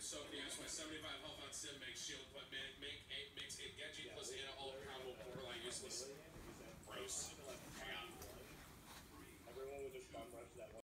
So can you use my 75 health on Sim, make shield, but make